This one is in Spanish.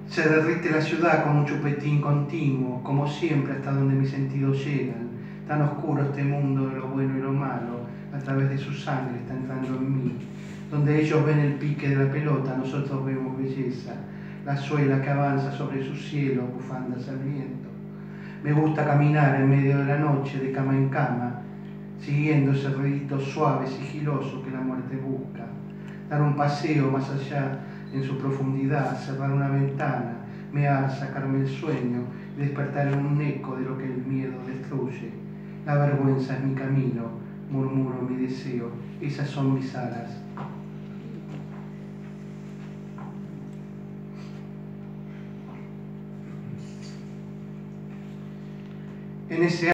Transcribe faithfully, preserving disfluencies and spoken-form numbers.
Se derrite la ciudad como un chupetín continuo, como siempre hasta donde mis sentidos llegan. Tan oscuro este mundo de lo bueno y lo malo, a través de su sangre está entrando en mí. Donde ellos ven el pique de la pelota, nosotros vemos belleza. La suela que avanza sobre su cielo, bufandas al viento. Me gusta caminar en medio de la noche, de cama en cama, siguiendo ese ruidito suave, sigiloso que la muerte busca. Dar un paseo más allá en su profundidad, cerrar una ventana, mear, sacarme el sueño y despertar en un eco de lo que el miedo destruye. La vergüenza es mi camino, murmuro mi deseo, esas son mis alas. En ese